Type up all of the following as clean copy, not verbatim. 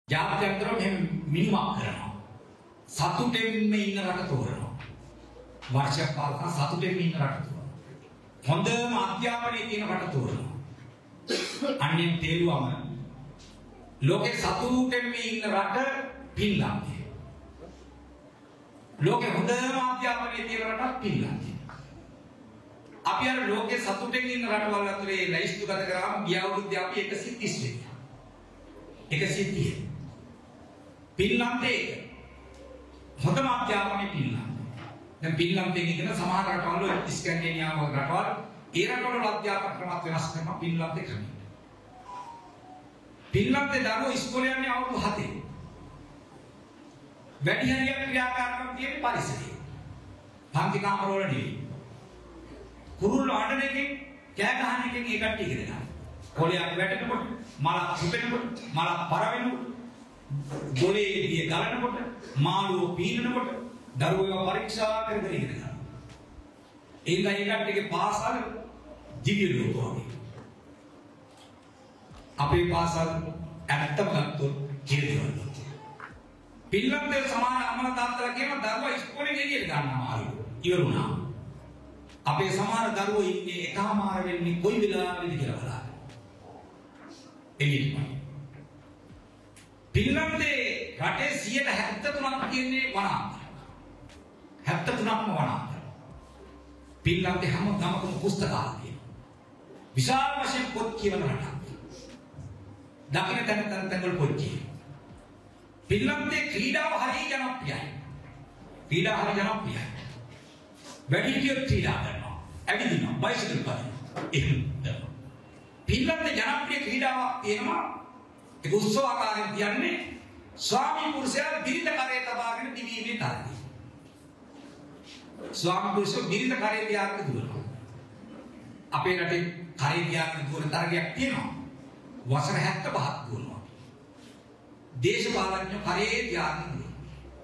ජාත්‍යන්තර මෙහෙම මිනිමක් කරනවා. සතුටෙන් ඉන්න රට තෝරනවා. වර්ෂයක් පාලන සතුටෙන් ඉන්න රට තෝරනවා. හොඳම අධ්‍යාපනයේ තියෙන රට තෝරනවා. අන්නේ තේරුවම ලෝකේ සතුටෙන් ඉන්න රට පින්ලන්තය. ලෝකේ හොඳම අධ්‍යාපනයේ තියෙන රට පින්ලන්තය. අපි අර ලෝකේ සතුටෙන් ඉන්න රටවල් අතරේ ලැයිස්තු ගත කරාම ගිය අවුරුද්දේ අපි 130 වෙනියා. 130. පින්ලන්තේ හොඳම අධ්‍යාපනයේ පින්ලන්තය. දැන් පින්ලන්තේ ඉගෙන සමහර රටවල් වල ස්කැන්ඩිනේවියා වගේ රටවල් ඒ රටවල අධ්‍යාපන ක්‍රමත් වෙනස් කරනවා පින්ලන්තේ ක්‍රමයට. පින්ලන්තේ දරුවෝ ඉස්කෝලේ යන්නේ අවුරුදු 7. වැඩි හරියක් ක්‍රියාකාරකම් තියෙන පරිසරයේ. පන්ති කාමරවල නෙවෙයි. කුරුල්ල අඬන එකෙන් කෑ ගහන එකෙන් ඒ කට්ටිය ඉගෙන ගන්නවා. කොළයක් වැටෙනකොට, මලක් සුපෙනකොට, මලක් පර වෙනකොට, ගොලේදී ගලනකොට, මාළුව පීනනකොට දරුවෝ පරීක්ෂා කරගෙන ඉගෙන ගන්නවා. ඒ කට්ටියගේ පාසල දිව්‍ය ලෝකෝගේ. අපේ පාසල ඇත්තම ගත්තොත් ජීවිතවල. පින්ලන්තේ සමාන අම්මලා තාත්තලා කියන දරුවා ඉස්කෝලේ එළියට ගන්නවා ආරෝ. ඉවරුණා. අපේ සමහර දරුවෝ ඉන්නේ එකමාර වෙන්නේ කොයි වෙලාවෙද කියලා බලන්න. එළියට. පින්ලන්තේ රටේ 73ක් කියන්නේ වනාන්තර. 73ක්ම වනාන්තර. පින්ලන්තේ හැම ගමකම පුස්තකාලය තියෙනවා. විශාල වශයෙන් පොත් කියවන රටක්. දකින්න තැන් වල පොත් කියවන. පින්ලන්තේ ක්‍රීඩාව හරිය ජනප්‍රියයි. ක්‍රීඩාව හරිය ජනප්‍රියයි. වැඩිහිටියෝ ක්‍රීඩා කරනවා. ඇවිදිනවා, බයිසිකල් කරනවා. එහෙම. පින්ලන්තේ ජනප්‍රිය ක්‍රීඩාවක් තියෙනවා. ඒක උත්සවාකාරයෙන් කියන්නේ ස්වාමී පුරුෂයා බිරිඳ කරේ තබාගෙන දිවීමේ තරගය. ස්වාමී පුරුෂයා බිරිඳ කරේ තියාගෙන දුවනවා. අපේ රටේ කරේ තියාගෙන දුවන තරගයක් තියෙනවා. වසර 75ක් දුවනවා. දේශපාලඥයෝ කරේ තියාගෙන දුවනවා.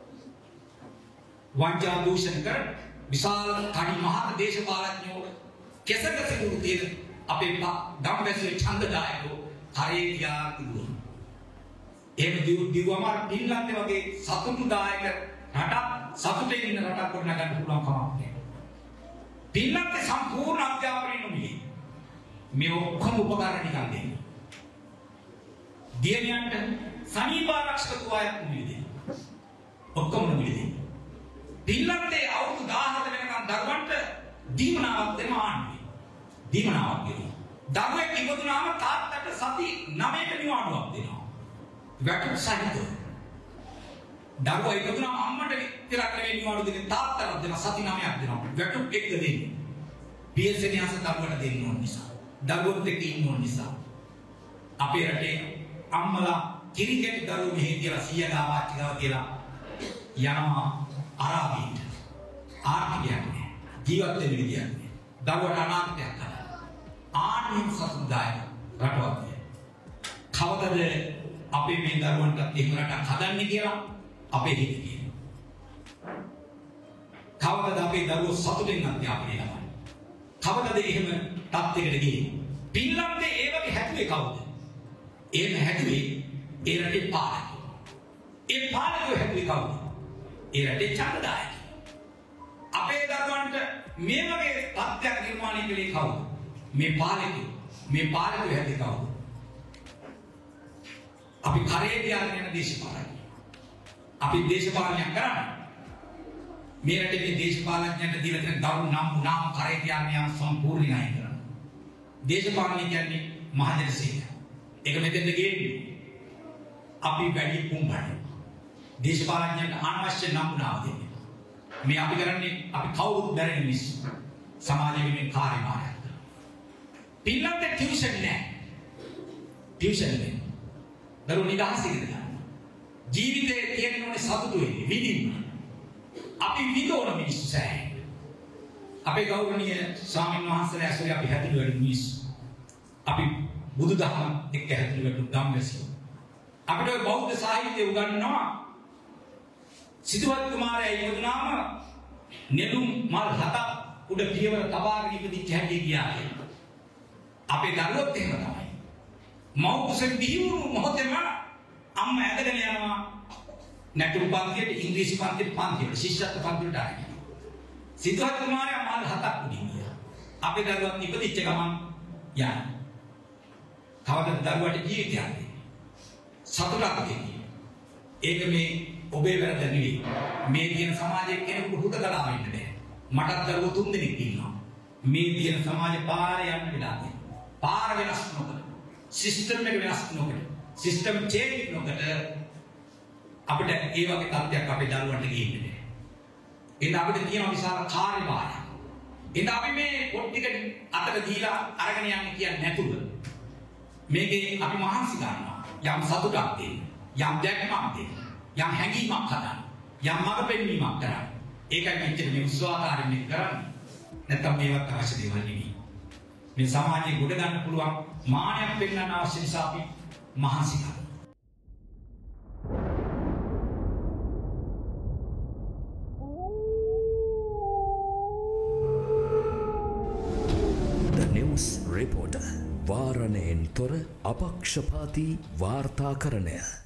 වංචා දූෂණ කර විශාල කඩි මහත් දේශපාලඥයෝ කෙසකස කුරු තියෙන අපේ ගම්වැසියෝ ඡන්දදායකෝ කරේ තියාගෙන දුවනවා. එහෙම දිව්වම පින්ලන්තේ වගේ සතුටුදායක රටක් සතුටේ ඉන්න රටක් ගොඩනගන්න පුළුවන් කමක් නැහැ. පින්ලන්තේ සම්පූර්ණ අධ්‍යාපනය නොමිලේ. මේ ඔක්කොම උපකරණ නිකන් දෙන්නේ. දියණියන්ට සනීප ආරක්ෂක තුවාලයක් නොමිලේ. ඔක්කොම නොමිලේ. පින්ලන්තේ අවුරුදු 17 වෙනකන් දරුවන්ට දීමනාවක් දෙන ආණ්ඩුවේ. දීමනාවක් දෙනවා. දරුවෙක් ඉපදුනාම තාත්තට සති 9ක නිවාඩුවක් දෙනවා. වැටුප් සහිතව. දරුවා ඉපදුනාම අම්මට විතරක් නෙවෙයි නිවාඩු දෙන්නේ තාත්තට දෙනවා සති 9ක් දෙනවා. වැටුප් එක දෙන්නේ. PSN යස දරුවට දෙන්න ඕන නිසා. දරුවොත් එක්ක ඉන්න ඕන නිසා. අපේ රටේ අම්මලා කිරිකැටි දරුවෝ මෙහෙ කියලා 100 ගාව ආච්චි ගාව කියලා යනවා අරාබියට. ආර්ථිකයක් නෑ. ජීවත් වෙන්න විදියක් නෑ. දරුවට අනාගතයක් කරා. ආනිම සතුටුදායක රටවල්. කවදද අපේ මේ දරුවන්ට එහෙම රටක් හදන්නේ කියලා අපේ හිත කියනවා. කවදද අපේ දරුවෝ සතුටින් අධ්‍යාපනය ලබන්නේ? කවදද එහෙම තත්යකට ගියේ? පින්ලන්තේ ඒ වගේ හැදුවේ කවුද? එහෙම හැදුවේ ඒ රටේ පාලකයෝ. ඒ පාලකයෝ හැදුවේ කවුද? ඒ රටේ ඡන්දදායකයෝ. අපේ දරුවන්ට මේ වගේ තත්ත්වයක් නිර්මාණය කළේ කවුද? මේ පාලකයෝ. මේ පාලකයෝ හැදුවේ කවුද? අපි කරේ තියාගෙන යන දේශපාලනය. අපි දේශපාලනයක් කරන්නේ. මේ රටේ මේ දේශපාලනයන්ට දීලා තියෙන දරු නම් කරේ තියාගෙන යන සම්පූර්ණ ණය කරනවා. දේශපාලනය කියන්නේ මහජනසේන. ඒක මෙතෙන්ද ගේන්නේ. අපි වැඩි පුම්බන්නේ. දේශපාලනයන්ට අනවශ්‍ය නම් දෙන්නේ. මේ අපි කරන්නේ අපි කවුරුත් බැරෙන මිනිස්සු. සමාජ වෙනුවෙන් කාර්යභාරයක්. පින්ලන්තේ ටියුෂන් නැහැ. ටියුෂන් නැහැ. දරුවෝ නිදහස ඉගෙන ගන්න. ජීවිතේ තියෙන ඕනේ සතුටු වෙන්නේ විඳින්න. අපි විඳෝන මිනිස්සු සෑහෙන. අපේ ගෞරවනීය ස්වාමීන් වහන්සේලා ඇසුරේ අපි හැදිලු වැඩි මිනිස්සු. අපි බුදුදහම එක්ක හැදිලු වැඩි ගම්වැසියෝ. අපිට ඔය බෞද්ධ සාහිත්‍ය උගන්වනවා. සිටුවත් කුමාරයා ඉපදුනාම නෙළුම් මල් 7ක් උඩ පියවර තබාගෙන ඉපදිච්ච හැටි කියාලේ. අපේ දරුවොත් එහෙම තමයි. මව් කුසෙන් බිහි වුණු මොහොතේම අම්මා ඇදගෙන යනවා නැටුම් පන්තියට ඉංග්‍රීසි පන්තියට ශිෂ්‍යත්ව පන්තියට ආගෙන. සිද්ධාර්ථ කුමාරයා මාස 7ක් උඩින් ගියා. අපේ දරුවත් ඉපදිච්ච ගමන් යනවා. කවදද දරුවට ජීවිතයක් දෙන්නේ? සතුටක් දෙන්නේ. ඒක මේ ඔබේ වැරද්ද නෙවෙයි. මේ තියෙන සමාජයේ කෙනෙකුට හුදකලා වෙන්න බෑ. මටත් දරුවෝ 3 දෙනෙක් ඉන්නවා. මේ තියෙන සමාජ පාරේ යන්න වෙලා තියෙනවා. පාර වෙනස් නොකර, සිස්ටම් එක වෙනස් නොකර, සිස්ටම් චේන්ජ් නොකර අපිට ඒ වගේ තත්ත්වයක් අපේ දරුවන්ට ගේන්න බෑ. එහෙනම් අපිට තියෙන විශාල කාර්යභාරයක්. එහෙනම් අපි මේ පොත් ටික අතට දීලා අරගෙන යන්න කියන්නේ නැතුව මේකේ අපි මහන්සි ගන්නවා. යම් සතුටක් දෙන්න, යම් දැක්මක් දෙන්න, යම් හැඟීමක් හදන්න, යම් මඟ පෙන්වීමක් කරන්න. ඒකයි මෙච්චර මේ උත්සාහකාරීන් මේ කරන්නේ. නැත්තම් මේවත් අවශ්‍ය දේවල් නෙවෙයි. මේ සමාජයේ ගොඩ ගන්න පුළුවන් මානයක් පෙන්වන්න අවශ්‍ය නිසා අපි මහන්සි ගන්නවා. The News Reporter වාරණයෙන් තොර අපක්ෂපාතී වාර්තාකරණය.